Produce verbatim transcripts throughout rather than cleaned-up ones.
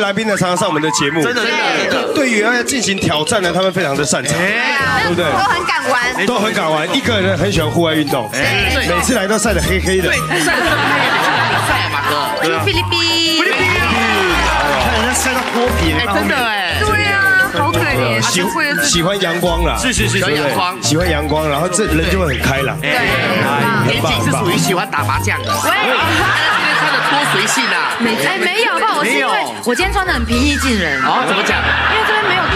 来宾呢常常上我们的节目， 真的真的。 对于要进行挑战呢，他们非常的擅长，对不对？ 都很敢玩， 都很敢玩。一个人很喜欢户外运动，每次来都晒得黑黑的。 对，晒得这么黑，每次哪里晒啊，马哥？ 去菲律宾， 菲律宾， 看人家晒到脱皮， 哎，真的哎。 对啊，好可怜， 喜喜欢阳光啦， 是是是，喜欢阳光， 喜欢阳光，然后这人就会很开朗。 对， 严谨是属于喜欢打麻将的。喂，今天穿的多随性啊！ 没哎没有吧？我是因为我今天穿的很平易近人。 哦，怎么讲？ 因为这边没有。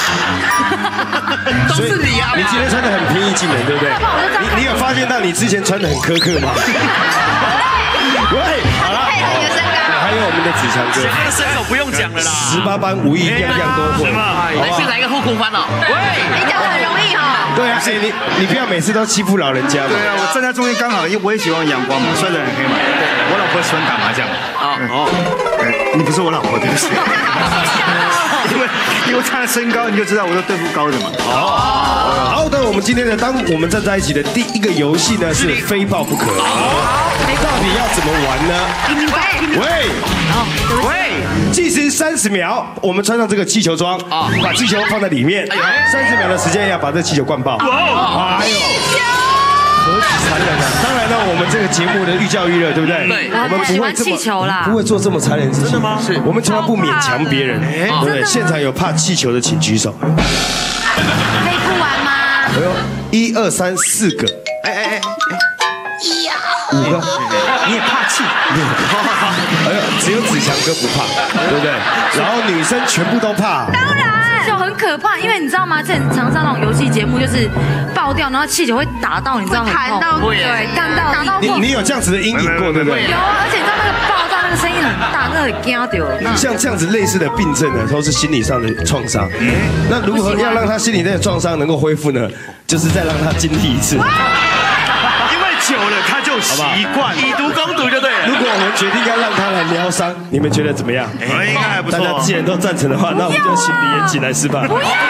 都是你啊！ 你今天穿的很平易近人，对不对？你你有发现到你之前穿的很苛刻吗？喂，好了，还有我们的子强哥， 他的身手不用讲了啦， 十八般武艺样样都会， 来先来一个后空翻哦。喂， 你讲的很容易哈。 对啊，哎你你不要每次都欺负老人家嘛。 对啊，我站在中间刚好，因为我也喜欢阳光嘛，晒得很黑嘛。我老婆喜欢打麻将。 哦哦， 你不是我老婆，对不起。因为因为他的身高，你就知道我是对付高的嘛。 哦，好的，我们今天呢，当我们站在一起的第一个游戏呢是非爆不可。好，到底要怎么玩呢？喂，喂，计时三十秒，我们穿上这个气球装啊，把气球放在里面，三十秒的时间要把这气球灌爆。哎呦！何其残忍啊！当然呢，我们这个节目的寓教于乐，对不对？ 对， 我们不会气球啦， 不会做这么残忍的事情。真的吗？是，我们从来不勉强别人，对不对？现场有怕气球的，请举手。 可以不玩吗？ 哎呦，一二三四个，哎哎哎， 一呀， 五个， 你也怕气？ 哎呦，只有子强哥不怕，对不对？然后女生全部都怕。 当然。就很可怕，因为你知道吗？这很常上那种游戏节目，就是爆掉，然后气球会打到，你知道很痛，对，干到打到。 你你有这样子的阴影过，对不对？ 有啊，而且你知道那个爆炸那个声音很大，那个惊到。 像这样子类似的病症呢，都是心理上的创伤。那如何要让他心理的创伤能够恢复呢？就是再让他经历一次。 因为久了他就习惯， 以毒攻毒就对了。 如果我们决定要让他来疗伤，你们觉得怎么样？ 应该还不错。 大家既然都赞成的话，那我们就请李严谨来示范。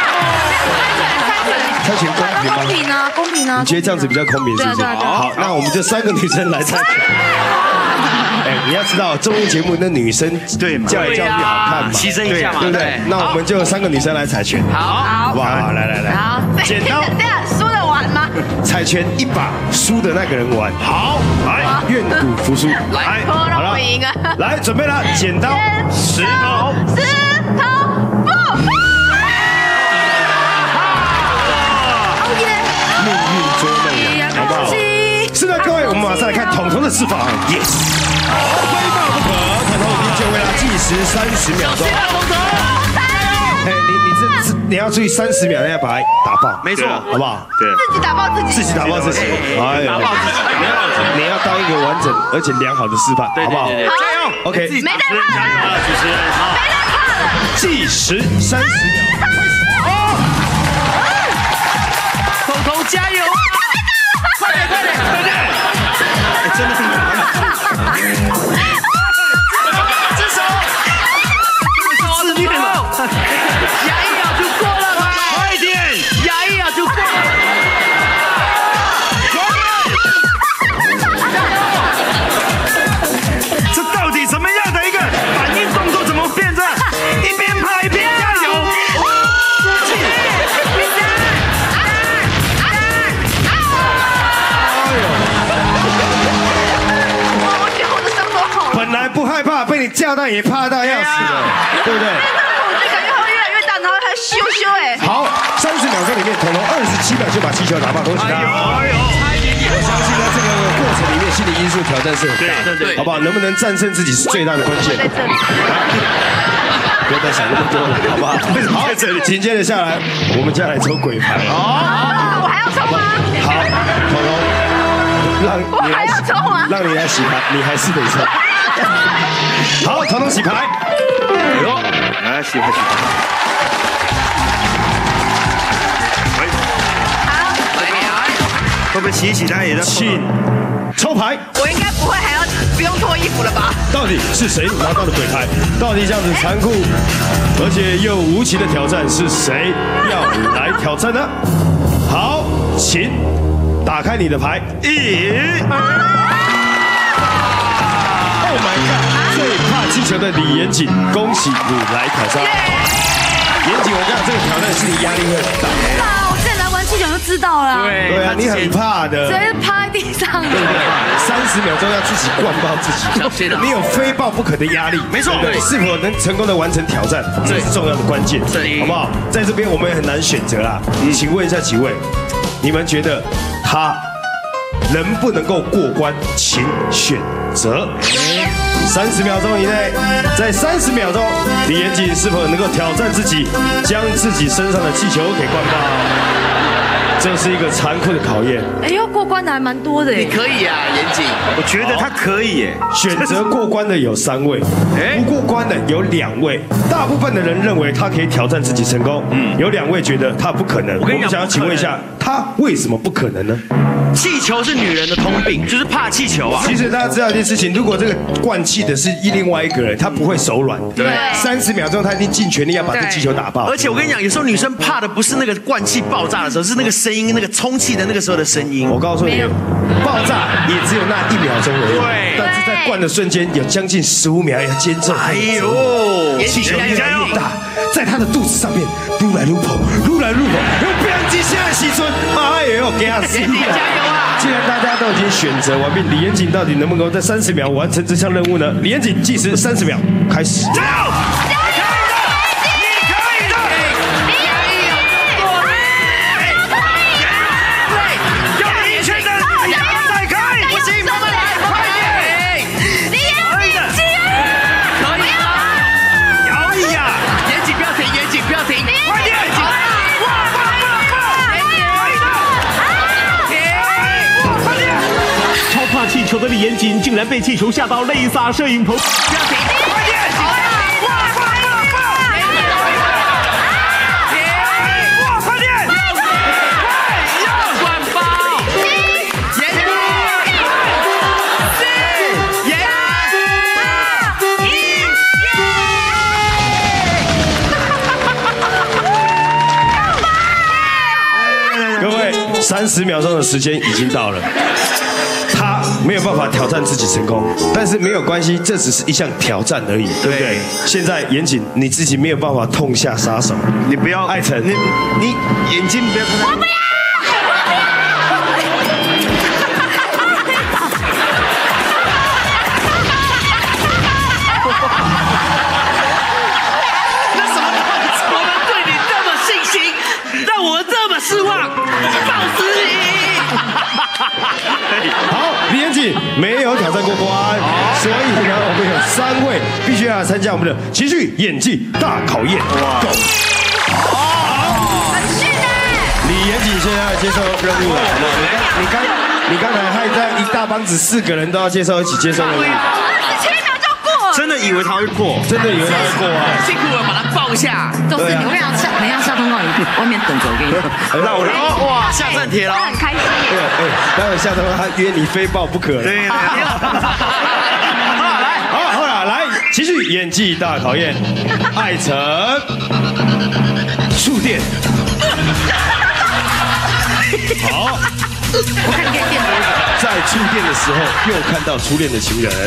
猜拳公平吗？ 公平啊，公平啊！ 你觉得这样子比较公平是不是？好，那我们就三个女生来猜拳。哎，你要知道综艺节目那女生对叫来叫去好看嘛， 牺牲一下嘛， 对不对？那我们就三个女生来猜拳， 好， 好不好？来来来， 好， 剪刀， 这样输的玩吗？ 猜拳一把，输的那个人玩。好，来，愿赌服输。 来， 好了，我赢啊！ 来，准备了，剪刀，石头， 石头布。 命运捉弄人，好不好？是的，各位，我们马上来看彤彤的示范。Yes， 非爆不可，彤彤已经就为他计时三十秒钟。哎，你你这这你要注意三十秒内要把它打爆， 没错， 好不好？ 对， 自己打爆自己， 自己打爆自己，哎打爆自己， 你要你要当一个完整而且良好的示范，好不好？ 加油 ，OK， 没在怕了， 主持人， 没在怕了， 计时三十秒。 彤彤加油！快点快点快点！ 真的是这手，这手自虐了，牙一咬就过了吗？ 快点， 牙一咬就过了。 这到底什么样的一个反应动作？怎么变成一边怕一边加油？ 本来不害怕，被你叫到也怕到要死了，对不对？ 恐惧感越会越来越大，然后还羞羞哎。 好，三十秒钟里面，彤彤二十七秒就把气球打爆，恭喜他！ 哎呦，差一点点。 我相信呢，这个过程里面心理因素挑战是很大的， 对对， 好不好？能不能战胜自己是最大的关键。 在这里， 不要再想那么多了，好不好？好，紧接着下来，我们就要来抽鬼牌。 我还要抽吗？ 好，彤彤，让我还要抽吗？ 让你来洗牌，你还是得抽。好，彤彤洗牌。哎呦， 来洗牌洗牌。会不会洗一洗他也在？ 请抽牌。 我应该不会还要不用脱衣服了吧？ 到底是谁拿到了鬼牌？到底这样子残酷而且又无情的挑战是谁要来挑战呢？好，请打开你的牌。咦 ！Oh my god！最怕气球的李严谨，恭喜你来挑战。严谨，我讲这个挑战是你压力会很大。 啊，我之前来玩气球就知道了。 对对啊，你很怕的。 直接趴在地上。 对不对？三十秒钟要自己灌爆自己，你有非爆不可的压力。 没错， 对，是否能成功的完成挑战，这是重要的关键，好不好？在这边我们也很难选择啦。请问一下几位，你们觉得他能不能够过关？请选择。三十秒钟以内，在三十秒钟，李严谨是否能够挑战自己，将自己身上的气球给灌爆？这是一个残酷的考验。 哎呦，过关的还蛮多的耶。 你可以啊，严谨。 我觉得他可以耶。 选择过关的有三位，不过关的有两位。大部分的人认为他可以挑战自己成功，嗯，有两位觉得他不可能。我跟你讲，想要请问一下，他为什么不可能呢？ 气球是女人的通病，就是怕气球啊。 其实大家知道一件事情，如果这个灌气的是另外一个人，他不会手软。 对， 三十秒钟他一定尽全力要把这气球打爆。 而且我跟你讲，有时候女生怕的不是那个灌气爆炸的时候，是那个声音，那个充气的那个时候的声音。 我告诉你，爆炸也只有那一秒钟而已。 对， 但是在灌的瞬间有将近十五秒要间奏。 哎呦， 气球越来越大，在他的肚子上面撸来撸跑，撸来撸跑，用不要机下的时阵，哎呦，给他死！既然大家都已经选择完毕，李严谨到底能不能够在三十秒完成这项任务呢？李严谨计时三十秒，开始。加油！ 气球的李严谨竟然被气球吓到泪洒摄影棚。不要停！快点！哇！快快快！哇！快点！快！要灌爆！严谨！四、严谨！一！ 各位，三十秒钟的时间已经到了。他没有办法挑战自己成功，但是没有关系，这只是一项挑战而已，对不对？现在严谨，你自己没有办法痛下杀手， 你不要， 艾辰， 你你眼睛不要看他。我不要。 那什么？我们对你这么信心，让我这么失望，放死你！ 好，李严谨没有挑战过关，所以呢，我们有三位必须要来参加我们的情绪演技大考验。哇！好，很训的。李严谨现在要接受任务了，好吗？你刚你刚才害在一大帮子四个人都要接受一起接受任务。 七秒就过， 真的以为他会过， 真的以为他会过啊！ 辛苦了，把他抱一下。 都是你，我跟你讲，下等一下下通告，你外面等着，我跟你讲。 那我哇，下站铁了， 很开心耶。 对，哎，待会下头他约你非爆不可。 对。 好，好了，来，情绪演技大考验，艾辰，触电。好， 我看你可以电多久。 在触电的时候，又看到初恋的情人。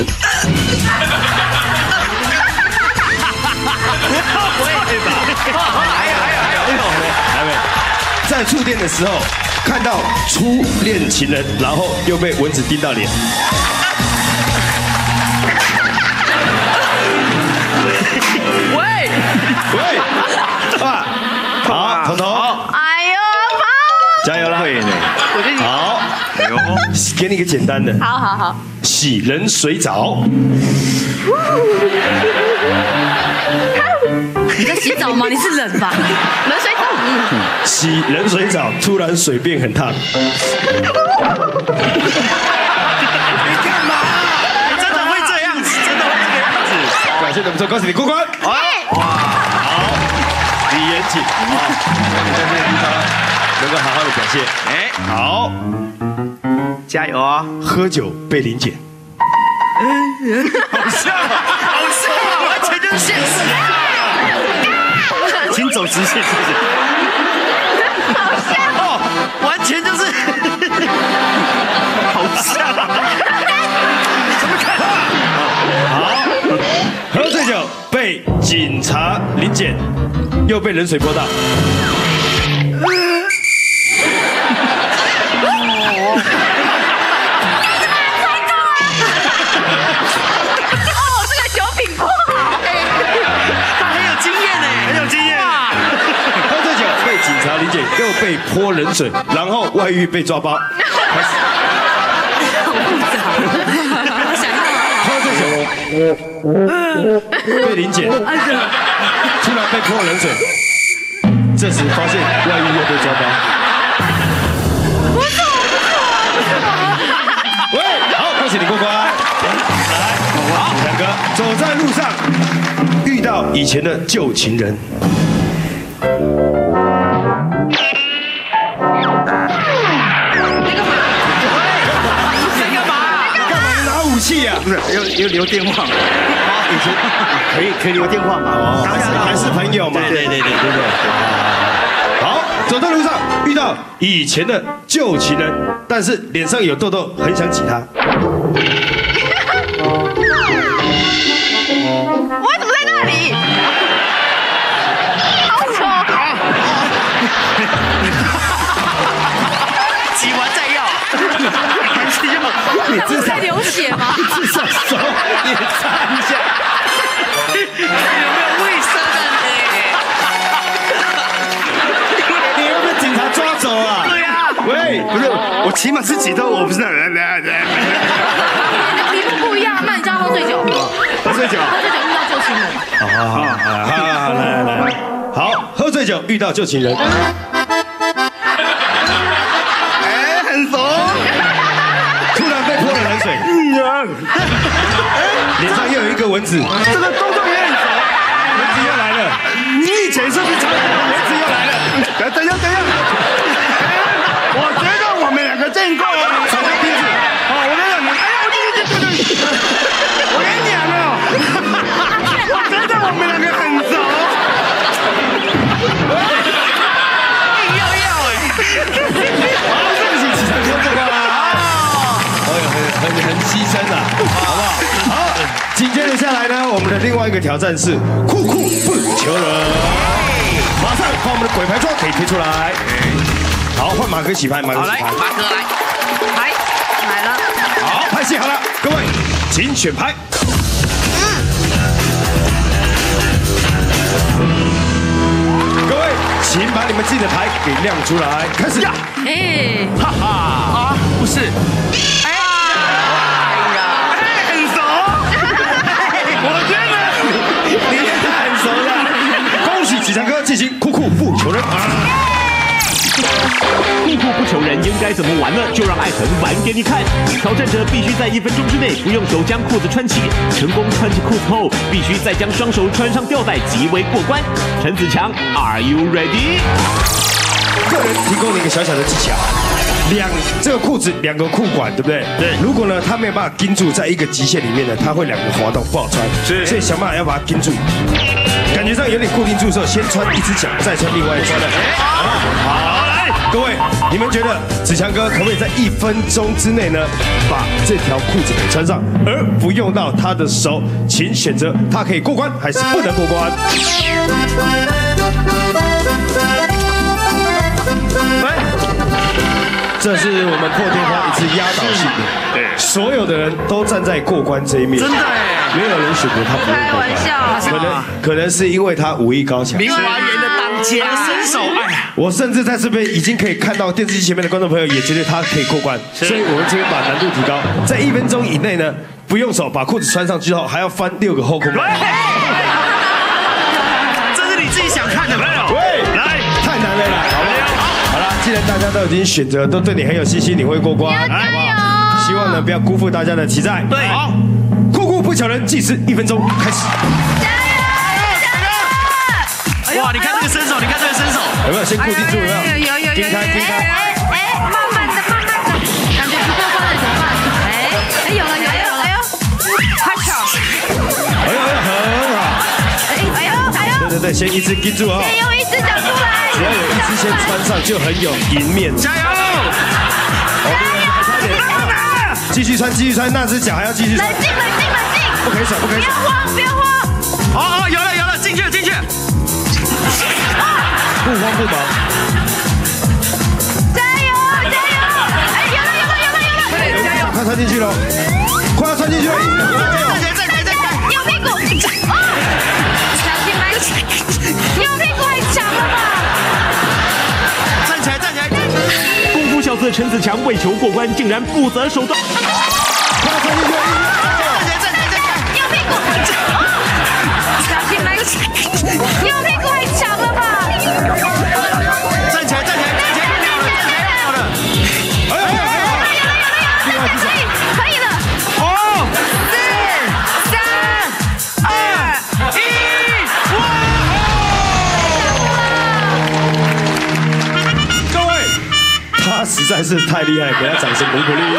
会吧？还有还有还有还有还没，在触电的时候看到初恋情人，然后又被蚊子叮到脸。 喂喂，啊，好，彤彤， 哎呦，跑！ 加油啦！ 会呢， 我觉得你好， 哎呦， 给你一个简单的， 好好好， 洗冷水澡。 你在洗澡吗？你是冷吧？ 冷水澡。 洗冷水澡，突然水变很烫。 你干嘛？真的会这样子，真的会这个样子。 表现得不错，恭喜你过关。 哇， 好，李严谨，好，你在这个地方能够好好的表现。哎，好， 加油啊！ 喝酒被临检。 好笑，好笑，完全就是现实。请走直线，是不是？ 好笑哦，完全就是，好笑。怎么看？ 好，喝警察临检又被冷水泼到。警察临检又被泼冷水，然后外遇被抓包，开始。 好复杂，我想到被临检，突然被泼冷水，这时发现外遇又被抓包。 不错不错。 喂，好，恭喜你过关。来，好，两个走在路上遇到以前的旧情人。气呀， 不是要要留电话嘛？以前可以可以留电话嘛？哦， 还是还是朋友嘛？ 对对对对对对。 好，走在路上遇到以前的旧情人，但是脸上有痘痘，很想挤他。 我怎么在那里？好丑！ 挤完再要，还是要？ 你这在流血吗？ 至少手也擦一下。 有没有卫生的你？你有被警察抓走啊？ 对啊。 喂， 不是，我起码是挤到我不是。 题目不一样，那你叫他喝醉酒。 喝醉酒。 喝醉酒遇到旧情人。 好好好好好，来来来，好，喝醉酒遇到旧情人。 哎，很怂。 突然被泼了冷水。脸上又有一个蚊子。 这个动作也很熟。 蚊子又来了。 你以前是不是常蚊子又来了？ 等等一下，等一下。我觉得我们两个见过。 什么意思？ 哦，我跟你讲，哎呀，我这这这这，我跟你讲哦，我觉得我们两个很熟。 硬要要哎。 好，对不起，起床说这个啦。哦，很很很牺牲啊，好不好？好，紧接着下来呢，我们的另外一个挑战是酷酷不求人。马上把我们的鬼牌装可以推出来。好，换马哥洗牌，马哥好来， 洗牌。 马哥来， 牌来了。 好，牌洗好了，各位，请选牌。各位，请把你们自己的牌给亮出来，开始。 哎， 哈哈啊，不是，哎呀，哎呀， 很熟。我觉得你也太熟了。恭喜启强哥进行酷酷不求人。 酷酷不求人应该怎么玩呢？就让艾腾玩给你看。挑战者必须在一分钟之内不用手将裤子穿起，成功穿起裤子后，必须再将双手穿上吊带，即为过关。陈子强 ，Are you ready？ 个人提供了一个小小的技巧，两这个裤子两个裤管，对不对？ 对。 如果呢，它没有办法盯住在一个极限里面呢，它会两个滑动不好穿。 是。 所以想办法要把它盯住，感觉上有点固定住的时候，先穿一只脚，再穿另外一只。好。各位，你们觉得子强哥可不可以在一分钟之内呢，把这条裤子给穿上，而不用到他的手？请选择他可以过关还是不能过关。来，这是我们破天荒一次压倒性的， 对， 所有的人都站在过关这一面， 真的哎， 没有人选择他不用开过关。 玩笑， 可能可能是因为他武艺高强， 明华园的当家身手，哎， 我甚至在这边已经可以看到电视机前面的观众朋友也觉得他可以过关，所以我们这边把难度提高，在一分钟以内呢，不用手把裤子穿上之后，还要翻六个后空翻。 这是你自己想看的没有？ 喂，来，太难了啦，好不好？好了，既然大家都已经选择，都对你很有信心，你会过关，好不好？希望呢不要辜负大家的期待。 对，好， 酷酷不求人，计时一分钟开始。 哇，你看这个身手，你看这个身手， 有没有先固定住？有没有？ 有有有有， 盯开盯开。 哎，慢慢的慢慢的，感觉不过关了怎么办？哎哎有了有了有了，哎呦，太巧， 哎呦哎呦很好。 哎哎呦哎呦， 对对对，先一只盯住哦。 先用一只脚出来， 只要有一只先穿上，就很有赢面。 加油！ 继续穿，继续穿，那只脚还要继续穿。 冷静冷静冷静， 不可以甩，不可以甩。 不要慌不要慌。 哦哦，有了有了，进去了进。 不慌不忙。 加油加油！哎，有了有了有了有了！ 快点加油！ 快穿进去了，快要穿进去了！ 站起来站起来站起来！ 右屁股！小心来！右屁股太强了吧！ 站起来站起来！ 功夫小子陈子强为求过关，竟然不择手段。 快要穿进去了！ 站起来站起来站起来！ 右屁股！小心来！右屁股太强了吧！ 站起来站起来站起来！好了， 哎呀！ 可以了！ 五、四、三、二、一，哇！ 各位，他实在是太厉害，给他掌声鼓鼓励。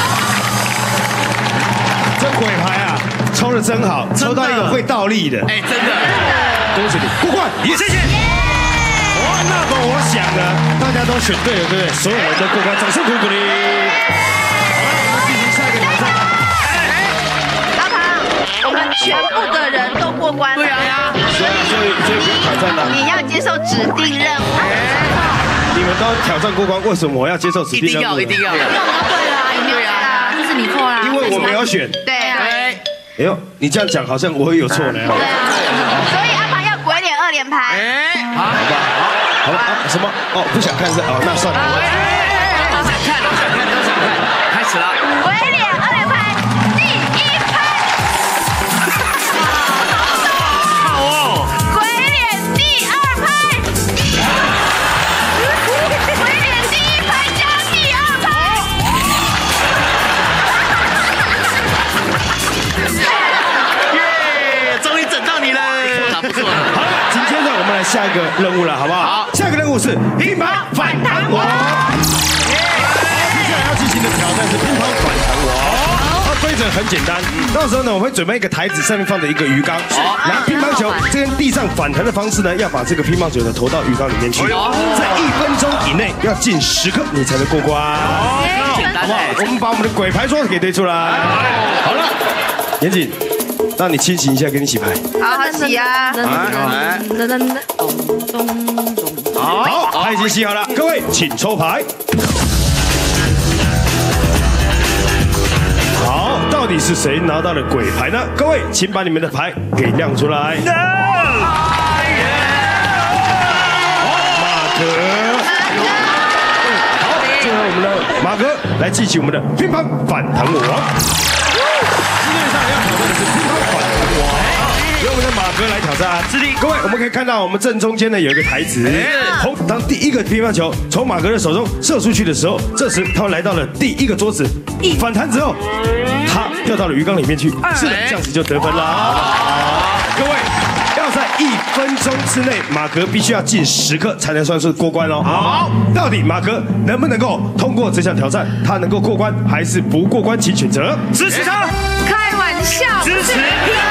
这鬼牌啊，抽的真好，抽到一个会倒立的， 哎，真的， 恭喜你过关，谢谢。哇，那个我想的，大家都选对了，对不对？所有人都过关，掌声鼓鼓励。好了，我们进行下一个挑战。 阿庞，我们全部的人都过关了。 对啊， 所以所以所以不挑战了。 你要接受指定任务。 你们都挑战过关，为什么我要接受指一定定任务呢？ 要一定要。 因为我们都对了啊，有没有对啦？就是你错啦。 因为我没有选。 对啊。 哎， 哎呦，你这样讲好像我会有错呢。 对啊。所以阿庞要鬼脸二连拍。 哎，好， 好吧，好啊，什么？哦，不想看是哦，那算了。 我想看，我想看，我想看，开始了。 鬼脸二连拍，第一拍。 好哦， 鬼脸第二拍。鬼脸第一拍加第二拍。 耶，终于整到你了，不错了。 好了，紧接着我们来下一个任务了，好不好？ 好， 下一个任务是乒乓反弹王。接下来要进行的挑战是乒乓反弹王。它规则很简单，到时候呢，我会准备一个台子，上面放着一个鱼缸，拿乒乓球跟地上反弹的方式呢，要把这个乒乓球呢投到鱼缸里面去，在一分钟以内要进十颗，你才能过关。 简单好不好？我们把我们的鬼牌桌给堆出来。好了，严谨，让你清醒一下，给你洗牌。 好好洗啊！ 好，牌已经洗好了，各位请抽牌。好，到底是谁拿到了鬼牌呢？各位，请把你们的牌给亮出来。马哥，好，最后我们的马哥来记起我们的乒乓反弹王。世界上要挑战的是乒乓反弹王。由我们的马哥来挑战，是的。各位，我们可以看到我们正中间呢有一个台子，从当第一个乒乓球从马哥的手中射出去的时候，这时他来到了第一个桌子，反弹之后，他掉到了鱼缸里面去，是的，这样子就得分啦。各位，要在一分钟之内，马哥必须要进十颗才能算是过关哦。好，到底马哥能不能够通过这项挑战？他能够过关还是不过关？请选择。 支持他， 开玩笑， 支持。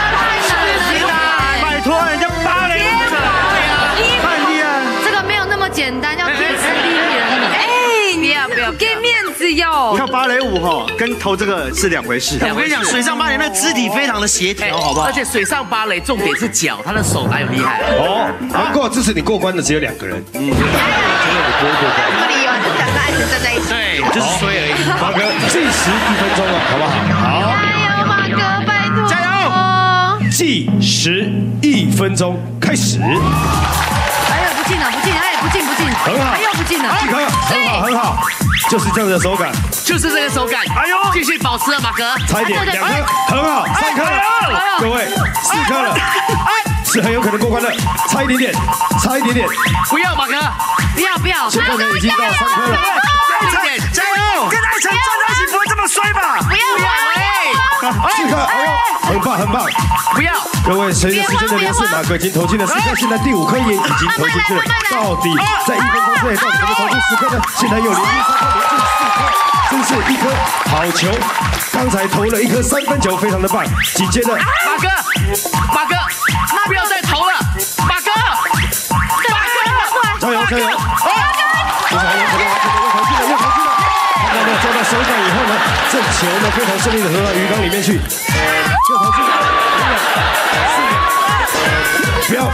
拜托，人家芭蕾舞的，太厉害！ 这个没有那么简单，要天时地利人和。哎，你要不要给面子哟？ 跳芭蕾舞哈，跟投这个是两回事。 我跟你讲，水上芭蕾那肢体非常的协调，好不好？而且水上芭蕾重点是脚，他的手还有厉害。 哦，能够支持你过关的只有两个人。嗯，只有你不会过关。 什么理由？就两个爱情站在一起。 对，就是衰而已。 马哥计时一分钟了，好不好？好， 加油，马哥，拜托！ 加油！ 计时一分钟开始。 哎呀，不进了，不进，哎，不进不进， 很好， 哎呦，不进了， 一颗，很好很好，就是这样的手感。 就是这个手感。哎呦，继续保持了，马哥。 差一点，两颗，很好，三颗了，各位四颗了，是很有可能过关的，差一点点，差一点点。 不要，马哥， 不要不要， 现在呢已经到三颗了， 加一点，加油！ 跟爱晨站在一起不会这么衰吧？ 不要不要！ 四颗，哎呦，很棒很棒。 不要！ 各位，随着时间的流逝，马哥已经投进了四颗，现在第五颗也已经投进去了。到底在一分钟之内，到底能够投进十颗呢？现在又连续三颗，连进四颗，真是一颗好球。刚才投了一颗三分球，非常的棒。紧接着， 马哥，马哥，不要再投了，马哥，马哥， 加油加油！好，非常有可能完成了，又投进了，又投进了。那么抓到手感以后呢，这球呢非常顺利的投到鱼缸里面去，又投进了。 不要。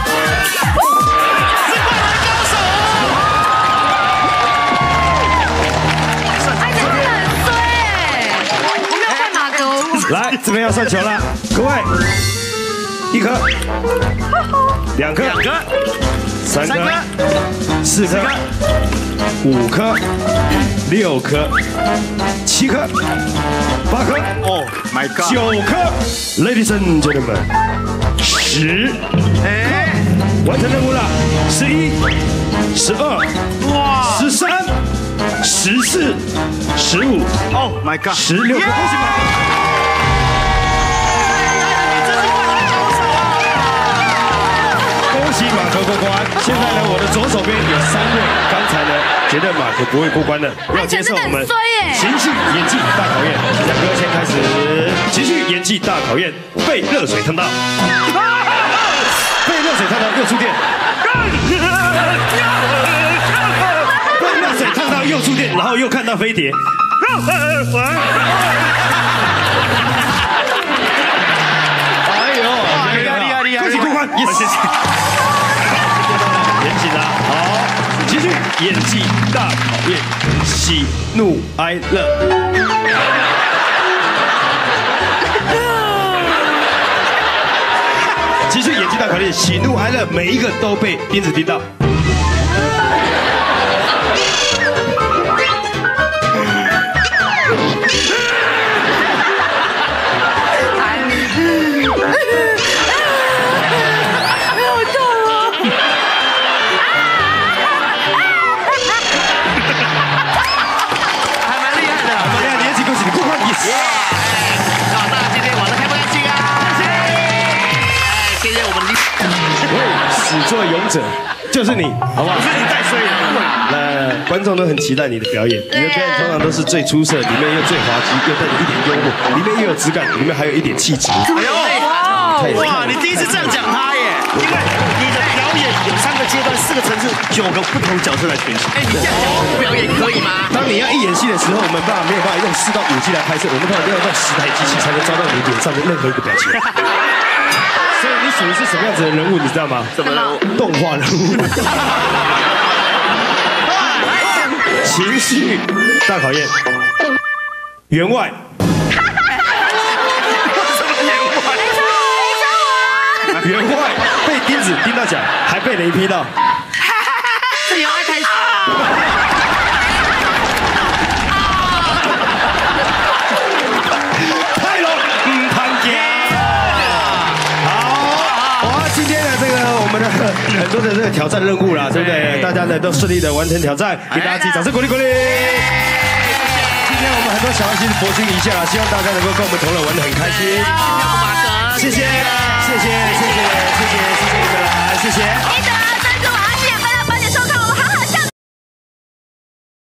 来，这边要算球了，各位，一颗，两颗， 两颗， 三颗， 三颗， 四颗，五颗，六颗，七颗，八颗， 哦 ，My God， 九颗 ，Ladies and gentlemen， 十，哎，完成任务了，十一，十二，哇，十三，十四，十五， 哦 ，My God， 十六颗，恭喜马哥！ 恭喜马可过关！现在呢，我的左手边有三位，刚才呢觉得马可不会过关的，要接受我们情绪演技大考验。两哥先开始情绪演技大考验，被热水烫到，被热水烫到又触电，被热水烫到又触电，然后又看到飞碟。哎呦，厉害厉害厉害！恭喜过关，谢谢。 严谨啦，好，继续演技大考验，喜怒哀乐。继续演技大考验，喜怒哀乐，每一个都被钉子钉到。始作俑者就是你，好不好？是你带衰人。那观众都很期待你的表演，你的表演通常都是最出色，里面又最滑稽，又带着一点幽默，里面又有质感，里面还有一点气质。哎呦，哇！你第一次这样讲他耶，因为你的表演有三个阶段、四个层次、九个不同角色来诠释。 哎，你这样讲我表演可以吗？ 当你要一演戏的时候，我们办法没有办法用四到五 G 来拍摄，我们通常要用十台机器才能抓到你脸上的任何一个表情。 所以你属于是什么样子的人物，你知道吗？ 什么人物？ 动画人物。情绪大考验，员外。员外被钉子钉到脚，还被雷劈到。 是员外太傻。 太了，唔谈今天的这个我们的很多的这个挑战任务啦，对不对？大家呢都顺利的完成挑战，给大家击掌声鼓励鼓励。今天我们很多小爱心博君一笑啊，希望大家能够跟我们同乐玩得很开心。谢谢，谢谢，谢谢，谢谢，谢谢你们来，谢谢。